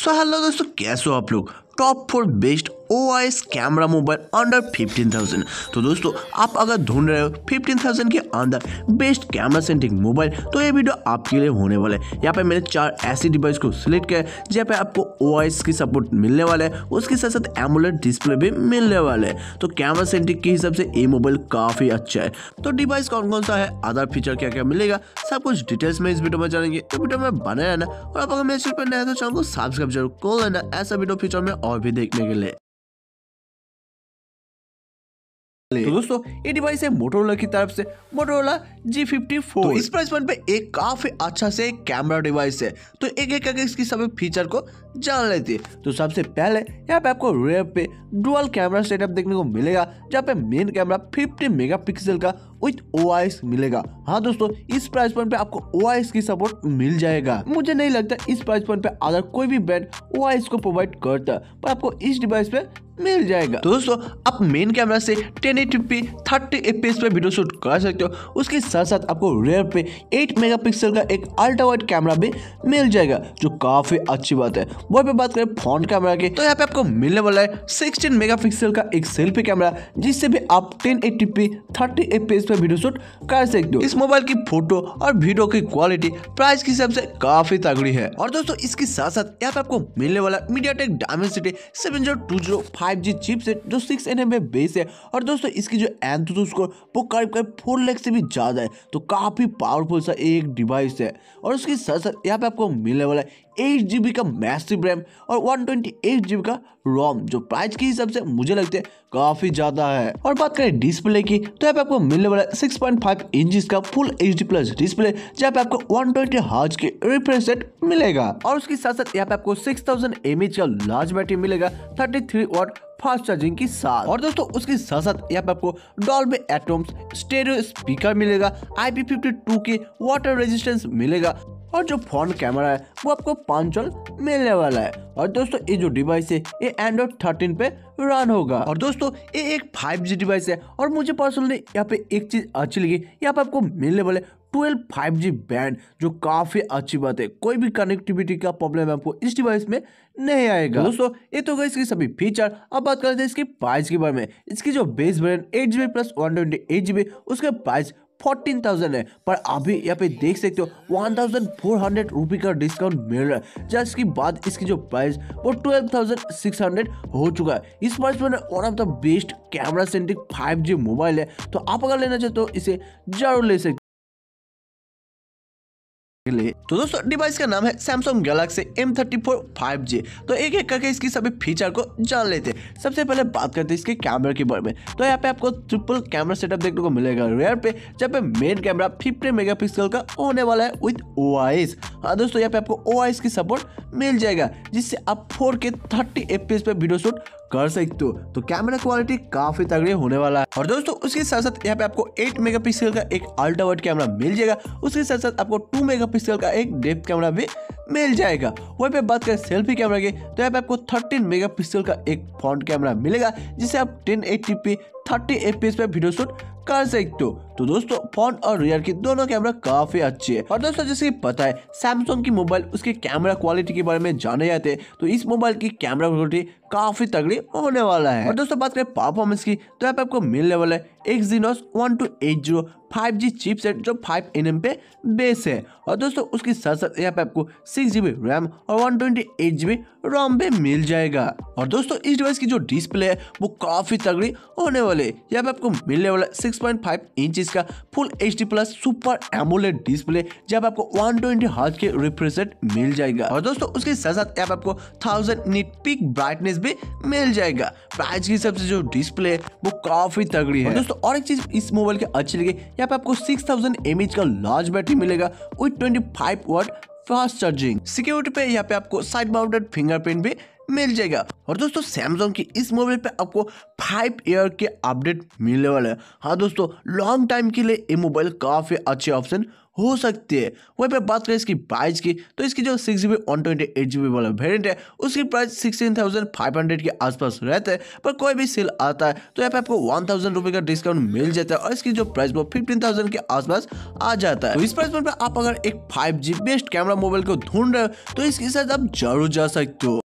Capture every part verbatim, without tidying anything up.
So hello दोस्तों, कैसे हो आप लोग। Top four best OIS camera mobile under fifteen thousand. तो दोस्तों, आप अगर ढूंढ रहे हो फिफ्टीन थाउजेंड के अंदर बेस्ट कैमरा सेंट्रिक मोबाइल, तो ये वीडियो आपके लिए होने वाला है। यहाँ पे मैंने चार ऐसी डिवाइस को सिलेक्ट किया है जहाँ पे आपको ओआईएस की सपोर्ट मिलने वाला है, उसके साथ साथ एमोलेड डिस्प्ले भी मिलने वाले हैं। तो कैमरा सेंट्रिक के हिसाब से ये मोबाइल काफी अच्छा है। तो डिवाइस कौन कौन सा है, अदर फीचर क्या क्या मिलेगा, सब कुछ डिटेल्स में इस वीडियो में जानेंगे। तो वीडियो में बने रहना, और आप अगर मेरे चैनल पर नए हैं तो चैनल को सब्सक्राइब जरूर कर लेना, ऐसा वीडियो फीचर में और भी देखने के लिए। तो दोस्तों, ये डिवाइस है मोटोरोला की तरफ से, मोटोरोला जी फिफ्टी फोर। तो इस प्राइस पॉइंट पे एक काफी अच्छा से कैमरा डिवाइस है। तो एक एक करके इसकी सभी फीचर को जान लेते हैं। तो सबसे पहले यहाँ पे आपको रेयर पे डुअल कैमरा सेटअप देखने को मिलेगा, जहाँ पे मेन कैमरा फिफ्टी मेगापिक्सल का विथ ओआईएस मिलेगा। हाँ दोस्तों, इस प्राइस पॉइंट पे आपको ओआईएस की सपोर्ट मिल जाएगा। मुझे नहीं लगता इस प्राइस पॉइंट पे अगर कोई भी ब्रांड ओआईएस को प्रोवाइड करता, पर आपको इस डिवाइस पे मिल जाएगा। तो दोस्तों, आप मेन कैमरा से ten eighty P thirty FPS पे वीडियो शूट कर सकते हो। उसके साथ साथ आपको रेयर पे एट मेगापिक्सल का एक अल्ट्रा वाइड कैमरा भी मिल जाएगा, जो काफी अच्छी बात है। वहीं पे बात करें फ्रंट कैमरा की, तो यहाँ पे आपको मिलने वाला है सिक्सटीन मेगापिक्सल का एक सेल्फी कैमरा, जिससे भी आप ten eighty P thirty FPS पे वीडियो शूट कर सकते हो। इस मोबाइल की फोटो और वीडियो की क्वालिटी प्राइस के हिसाब से काफी तगड़ी है। और दोस्तों, इसके साथ साथ यहाँ पे आपको मिलने वाला MediaTek Dimensity seven zero two zero five G chipset, जो सिक्स एन एम में बेस है। और दोस्तों, इसकी जो एंथुथु स्कोर वो करीब करीब फोर लाख से भी ज्यादा है। तो काफी पावरफुल सा एक डिवाइस है। और उसके साथ साथ यहाँ पे आपको मिलने वाला है एट जीबी का मैसिव रैम और वन ट्वेंटी एट जीबी का रोम, जो प्राइस के हिसाब से मुझे लगता है काफी ज्यादा है। और बात करें डिस्प्ले की, तो यहाँ पे आपको मिलने वाला है सिक्स पॉइंट फाइव इंच का full H D plus display, जहाँ पे आपको वन ट्वेंटी हर्ट्ज के रिफ्रेश रेट मिलेगा। और उसके साथ साथ यहाँ पे आपको सिक्स थाउजेंड एमएच का लार्ज बैटरी मिलेगा thirty three watt fast charging के साथ। और दोस्तों, उसके साथ साथ यहाँ पे आपको डॉल्बी एटमॉस स्टेरियो स्पीकर मिलेगा, आई पी फिफ्टी टू के वाटर रेजिस्टेंस मिलेगा, और जो फ्रंट कैमरा है वो आपको पंचुअल मिलने वाला है। और दोस्तों, ये जो डिवाइस है ये एंड्रॉइड थर्टीन पे रन होगा। और दोस्तों, ये एक फाइव जी डिवाइस है। और मुझे पर्सनली यहाँ पे एक चीज अच्छी लगी, यहाँ पे आपको मिलने वाले ट्वेल्व फाइव जी बैंड, जो काफी अच्छी बात है। कोई भी कनेक्टिविटी का प्रॉब्लम आपको इस डिवाइस में नहीं आएगा। दोस्तों, ये तो गई इसकी सभी फीचर। अब बात करते हैं इसकी प्राइस के बारे में। इसकी जो base variant eight GB plus one twenty eight GB, उसका प्राइस फोर्टीन थाउजेंड है। पर अभी यहाँ पे देख सकते हो one thousand four hundred rupee का डिस्काउंट मिल रहा है, जिसके बाद इसकी जो प्राइस वो ट्वेल्व थाउजेंड सिक्स हंड्रेड हो चुका है। इस प्राइस में one of the best camera centric five G mobile है। तो आप अगर लेना चाहते हो इसे जरूर ले सकते। तो दोस्तों, डिवाइस का नाम है Samsung Galaxy M thirty four five G. तो एक एक करके इसकी सभी फीचर को जान लेते हैं। सबसे पहले बात करते हैं इसके कैमरा के बारे में। तो यहाँ पे आपको ट्रिपल कैमरा सेटअप देखने को मिलेगा रेयर पे, जहाँ पे मेन कैमरा फिफ्टी मेगापिक्सल का होने वाला है विद ओआईएस। हाँ दोस्तों, यहाँ पे आपको ओआईएस की सपोर्ट मिल जाएगा, जिससे आप फोर के थर्टी एफपीएस पे वीडियो शूट कर सकते हो। तो कैमरा क्वालिटी काफी तगड़ी होने वाला है। और दोस्तों, उसके साथ साथ यहाँ पे आपको एट मेगापिक्सल का एक अल्ट्रा वाइड कैमरा मिल जाएगा। उसके साथ साथ आपको टू मेगापिक्सल का एक डेप्थ कैमरा भी मिल जाएगा। वहीं पे बात करें सेल्फी कैमरा की, तो यहाँ पे आपको थर्टीन मेगापिक्सल का एक फ्रंट कैमरा मिलेगा, जिससे आप ten eighty P thirty FPS पे वीडियो शूट कर सकते हो। तो दोस्तों, फ्रंट और रियर की दोनों कैमरा काफी अच्छी है। और दोस्तों, जैसे कि पता है सैमसंग की मोबाइल उसके कैमरा क्वालिटी के बारे में जाने जाते हैं, तो इस मोबाइल की कैमरा क्वालिटी काफी तगड़ी होने वाला है। और दोस्तों, बात करें परफॉर्मेंस की, तो यहाँ पे आपको मिलने वाला है Exynos one two eight zero five G chipset, जो फाइव एन एम पे बेस है। और दोस्तों, उसके साथ साथ यहाँ पे आपको सिक्स जीबी रैम और one twenty eight GB ROM भी मिल जाएगा। और दोस्तों, इस डिवाइस की जो डिस्प्ले है वो काफी तगड़ी होने वाले है। यहाँ पे आपको मिलने वाला सिक्स पॉइंट फाइव इंच का full H D plus super AMOLED display, जहाँ पे आपको वन ट्वेंटी हर्ट्ज के रिफ्रेश रेट मिल जाएगा। और दोस्तों, उसके साथ साथ यहाँ पे आपको थाउजेंड निट पीक ब्राइटनेस भी मिल जाएगा। प्राइस के हिसाब से जो डिस्प्ले है वो काफी तगड़ी है। और दोस्तों, और एक चीज इस मोबाइल के अच्छी लगी, यहाँ पे आपको सिक्स थाउजेंड एमएच का लार्ज बैटरी मिलेगा with twenty five watt fast charging. Security पे यहाँ पे आपको साइड माउंटेड फिंगरप्रिंट भी मिल जाएगा। और दोस्तों, सैमसंग की इस मोबाइल पे आपको फाइव ईयर के अपडेट मिलने वाला है। हाँ दोस्तों, लॉन्ग टाइम के लिए ये मोबाइल काफी अच्छे ऑप्शन हो सकती है। वहीं पे बात करें इसकी प्राइस की, तो इसकी जो six GB one twenty eight GB वाला वेरिएंट है उसकी price sixteen thousand five hundred के आसपास रहता है। पर कोई भी सेल आता है तो यहाँ पे आपको वन थाउजेंड रुपये का डिस्काउंट मिल जाता है और इसकी जो प्राइस वो फिफ्टीन थाउजेंड के आसपास आ जाता है। तो इस प्राइस पर आप अगर एक five G best camera mobile को ढूंढ रहे हो तो इसके साथ आप जरूर जा सकते हो।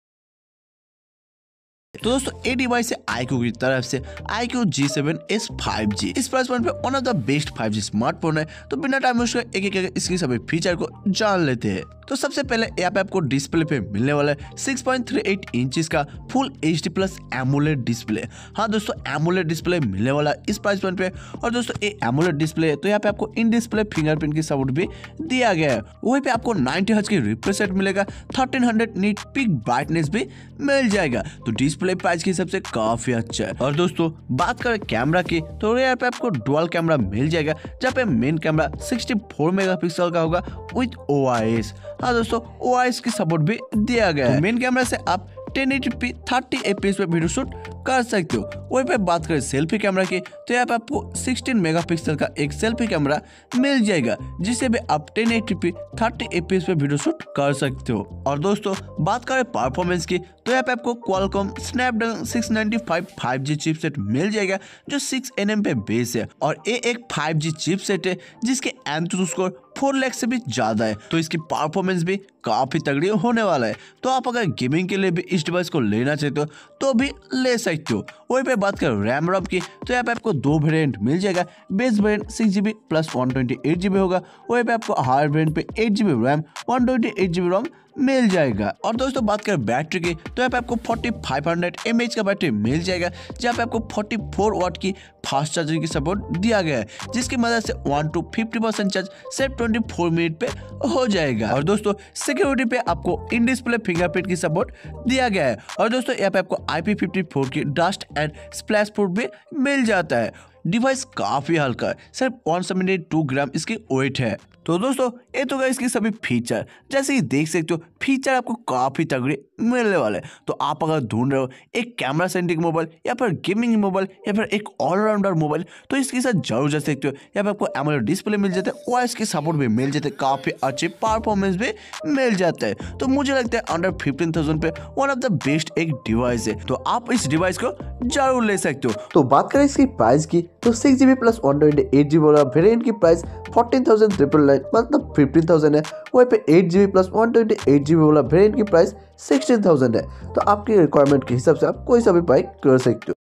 तो दोस्तों ये डिवाइस है iQOO की तरफ से iQOO Z seven S five G. इस प्राइस पॉइंट पे one of the best five G smartphone है। तो बिना टाइम वेस्ट करे एक एक इसकी सभी फीचर को जान लेते हैं। तो सबसे पहले यहाँ पे आपको डिस्प्ले पे मिलने वाला है six point three eight inches का full H D plus AMOLED display. हाँ दोस्तों एमोलेड डिस्प्ले मिलने वाला है इस प्राइस पॉइंट पे। और दोस्तों ये एमोलेड डिस्प्ले है तो यहाँ पे आपको इन डिस्प्ले फिंगरप्रिंट की सपोर्ट भी दिया गया है। वहीं पे आपको नाइनटी हर्ट्ज की रिफ्रेश रेट मिलेगा, thirteen hundred nit peak brightness भी मिल जाएगा। तो डिस्प्ले प्राइस के हिसाब से काफी अच्छा है। और दोस्तों बात करें कैमरा की तो यहाँ पे आपको डुअल कैमरा मिल जाएगा जहाँ पे main camera sixty four megapixel का होगा विद ओ आई एस। हाँ दोस्तों ओ आई एस की सपोर्ट भी दिया गया है। मेन कैमरा से आप ten eighty P thirty F P S पे वीडियो शूट कर सकते हो। वहीं पे बात करें सेल्फी कैमरा की तो यहाँ पे आपको सिक्सटीन मेगापिक्सल का एक सेल्फी कैमरा मिल जाएगा जिससे भी आप ten eighty P thirty F P S पे वीडियो शूट कर सकते हो। और दोस्तों बात करें परफॉर्मेंस की तो यहाँ पे आपको Qualcomm Snapdragon six ninety five five G chipset मिल जाएगा जो सिक्स एन एम पे बेस है। और ये एक फाइव जी चिपसेट है जिसके एंथुसियास्ट स्कोर फोर लाख से भी ज्यादा है। तो इसकी परफॉर्मेंस भी काफी तगड़ी होने वाला है। तो आप अगर गेमिंग के लिए भी इस डिवाइस को लेना चाहते हो तो भी ले सकते हो। वहीं पे बात करें रैम रोम की तो यहाँ पे आपको दो वेरिएंट मिल जाएगा। Base variant six GB plus one twenty eight GB होगा। वहीं पे आपको हायर वेरिएंट पे eight GB RAM one twenty eight GB ROM मिल जाएगा। और दोस्तों बात करें बैटरी की तो यहाँ पे आपको forty five hundred M H का बैटरी मिल जाएगा जहाँ पे आपको फोर्टी फोर वाट की फास्ट चार्जिंग की सपोर्ट दिया गया है जिसकी मदद से one to fifty percent charge सिर्फ ट्वेंटी फोर मिनट पे हो जाएगा। और दोस्तों सिक्योरिटी पे आपको इन डिस्प्ले फिंगरप्रिंट की सपोर्ट दिया गया है। और दोस्तों यहाँ पे आपको आई पी फिफ्टी फोर की डस्ट एंड स्प्लैश प्रूफ भी मिल जाता है। डिवाइस काफी हल्का है, सिर्फ वन सेवेंटी टू ग्राम इसकी वेट है। तो दोस्तों ये तो इसकी सभी फीचर जैसे कि देख सकते हो फीचर आपको काफी तगड़े मिलने वाले। तो आप अगर ढूंढ रहे हो एक कैमरा सेंट्रिक मोबाइल या फिर गेमिंग मोबाइल या फिर एक ऑलराउंडर मोबाइल तो इसके साथ जरूर जा सकते हो। यहाँ पे आपको एमोलेड डिस्प्ले मिल जाता है, वॉइस की सपोर्ट भी मिल जाता है, काफी अच्छे परफॉर्मेंस भी मिल जाता है। तो मुझे लगता है अंडर फिफ्टीन थाउजेंड पे वन ऑफ द बेस्ट एक डिवाइस है। तो आप इस डिवाइस को जरूर ले सकते हो। तो बात करें इसकी प्राइस की तो six GB plus one twenty eight GB वाला वेरिएंट की price fourteen thousand triple nine मतलब फिफ्टीन थाउजेंड है। वहीं पे eight GB plus one twenty eight GB वाला वेरिएंट की प्राइस सिक्सटीन थाउजेंड है। तो आपकी रिक्वायरमेंट के हिसाब से आप कोई सा भी बाइक कर सकते हो।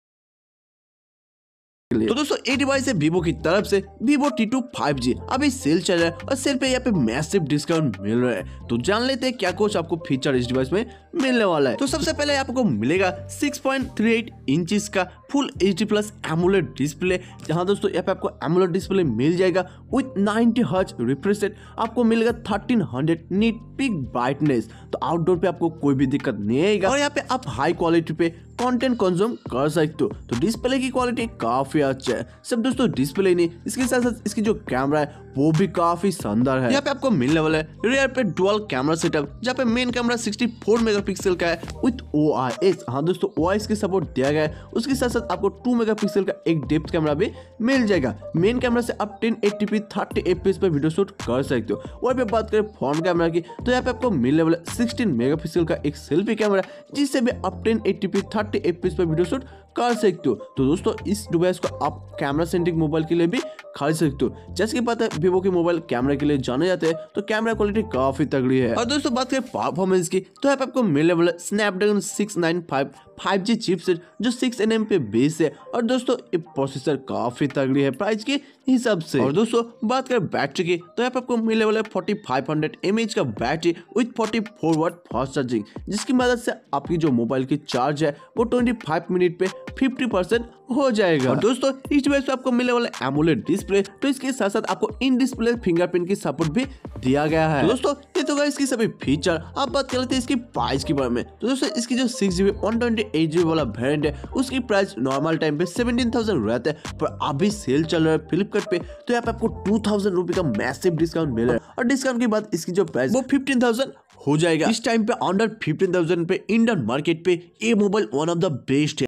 तो दोस्तों ये डिवाइस है वीवो की तरफ से Vivo T two five G अभी सेल चल रहा है और सेल पे यहाँ पे मैसिव डिस्काउंट मिल रहा है। तो जान लेते हैं क्या कुछ आपको फीचर इस डिवाइस में मिलने वाला है। तो सबसे पहले आपको मिलेगा six point three eight inches का full H D plus AMOLED display जहां दोस्तों यहाँ पे आपको एमोलेड डिस्प्ले मिल जाएगा with ninety hertz refresh rate. आपको मिलेगा thirteen hundred nit peak brightness. तो आउटडोर पे आपको कोई भी दिक्कत नहीं आएगा और यहाँ पे आप हाई क्वालिटी पे कंटेंट कंज्यूम कर सकते हो। तो डिस्प्ले की क्वालिटी काफी अच्छा है। सब दोस्तों डिस्प्ले नहीं इसके साथ साथ इसकी जो कैमरा है वो भी काफी शानदार है। यहाँ पे आपको मिलने वाला है रियर पे डुअल कैमरा सेटअप जहाँ पे main camera sixty four megapixel का है विथ ओ आई एस। हाँ दोस्तों ओ आई एस की सपोर्ट दिया गया है। उसके साथ साथ आपको टू मेगापिक्सल का एक डेप्थ कैमरा भी मिल जाएगा। मेन कैमरा से आप ten eighty P thirty F P S पे वीडियो शूट कर सकते हो। वहीं पे बात करें फ्रंट कैमरा की तो यहाँ पे आपको मिलने वाला सिक्सटीन मेगापिक्सल का एक सेल्फी कैमरा जिससे भी आप ten eighty P thirty F P S पे वीडियो शूट कर सकते हो। तो दोस्तों इस डिवाइस को आप कैमरा सेंट्रिक मोबाइल के लिए भी खरीद सकते हो। जैसे कि पता है वीवो के मोबाइल कैमरा के लिए जाने जाते हैं तो कैमरा क्वालिटी काफी तगड़ी है। और दोस्तों बात करें परफॉर्मेंस की तो यहाँ पे आपको मिलने वाला Snapdragon six nine five five G chipset जो सिक्स एन एम पे बेस है। और दोस्तों ये प्रोसेसर काफी तगड़ी है प्राइस के हिसाब से। और दोस्तों बात करें बैटरी की तो यहाँ पे आपको मिलने वाला है forty five hundred M H का battery with forty four watt fast charging जिसकी मदद से आपकी जो मोबाइल की चार्ज है वो ट्वेंटी फाइव मिनट पे फिफ्टी परसेंट हो जाएगा। और दोस्तों इस डिवाइस पे आपको मिलने वाला एमोलेड डिस्प्ले तो इसके साथ साथ आपको इन डिस्प्ले फिंगरप्रिंट की सपोर्ट भी दिया गया है। तो दोस्तों ये तो गाइस इसकी सभी फीचर। आप बात कर लेते हैं इसकी प्राइस के बारे में। तो दोस्तों इसकी जो six GB one twenty eight GB वाला वेरिएंट है उसकी प्राइस नॉर्मल टाइम पे सेवनटीन थाउजेंड रहता है, पर अभी सेल चल रहा है फ्लिपकार्ट पे तो यहाँ पे आपको टू थाउजेंड रुपए का मैसिव डिस्काउंट मिल रहा है। और डिस्काउंट के बाद इसकी जो प्राइस वो फिफ्टीन थाउजेंड हो जाएगा। इस टाइम पे अंडर फिफ्टीन थाउजेंड पे इंडियन मार्केट पे ये mobile one of the best है।